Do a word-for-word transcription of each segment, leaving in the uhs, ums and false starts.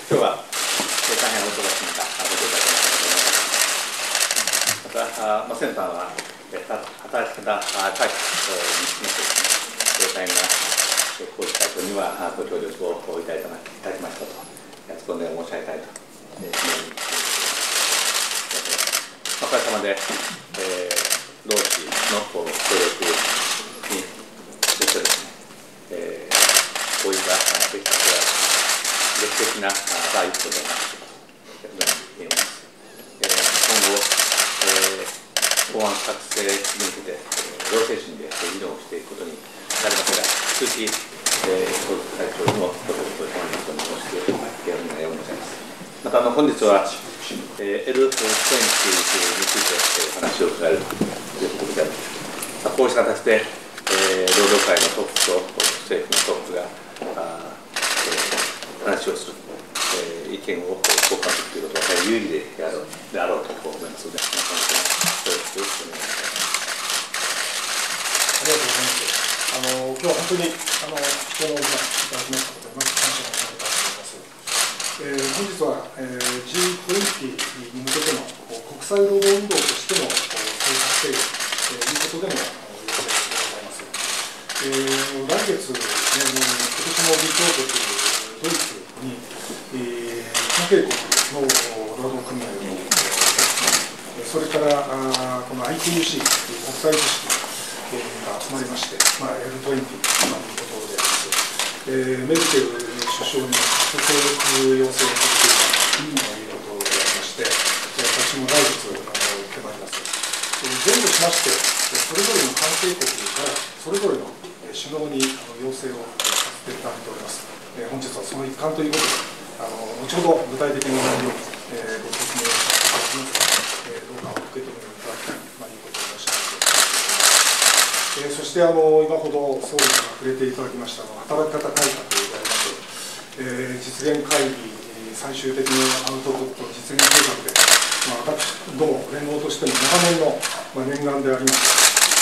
今日は大変お忙しい中、ご紹介いただきたいと思います。また、まあ、センターは働き方改革について、大変な工事会長にはご協力をいただきましたと、その念を申し上げたいと思います。おかげさまで、えー、労使の協力によってですね、えー、合意ができたことは歴史的な第一歩であるというふうに言えます。えー、今後、えー、法案作成に向けて、労政審で議論をしていくことになりますが、引き続き、えー、総理会長にもご協力をいただきますようにお願いを申し上げます。また、あの本日はエルにじゅうについてお話を伺えるということであります。こうした形で、えー、労働界のトップと政府のトップがあ、えー、話をする、えー、意見を交換するということは大変有意義であろうであろうと思いますので、皆さんの協力をお願いします。 ありがとうございます。あの今日は本当にあの貴重なお時間いただきましたことで、まず感謝を申し上げたいと思います。えー、本日は、えー、ジートゥエンティー に向けての国際労働運動としての政策提言ということでの要請でございます。えー、来月ですね、今年の議長国ドイツに、えー、関係国の労働組合のそれからあこの アイティーユーシー という国際組織が集まりまして、まあ、エルにじゅう ということであります。えー、メルケル首相に協力要請をされているということでありまして、私も来月あの受けまいります。前後しまして、それぞれの関係国からそれぞれの首脳に要請をさせていただいております。本日はその一環ということで、あの後ほど具体的な内容をご説明させていただきますので、どうか受け止めていただきたいということを申し上げております。そしてあの今ほど総理から触れていただきました働き方改革であります。えー、実現会議、最終的なアウトプット実現計画で、まあ、私ども連合としても長年の、まあ、念願であります、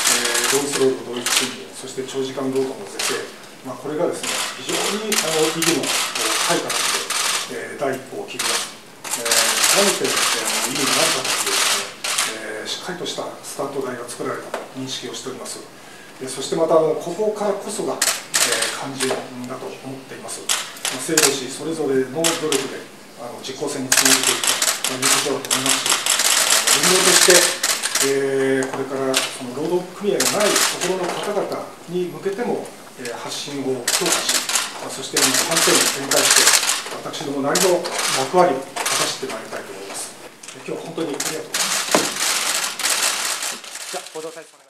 えー、同一労働同一賃金、そして長時間労働の是正、まあ、これがですね、非常にあの意義の高い形で、えー、第一歩を切り出す、えー、極めてですね、意義のある形でですね、えー、しっかりとしたスタート台が作られたと認識をしております。そしてまたあのここからこそが、えー、肝心だと思っています。政労使それぞれの努力であの実効性につなげていくということだと思いますし、連合として、えー、これからその労働組合がないところの方々に向けても、えー、発信を強化し、そしてキャンペーンを展開して、私どもなりの役割を果たしてまいりたいと思います。今日は本当にありがとうございます。じゃあ報道対策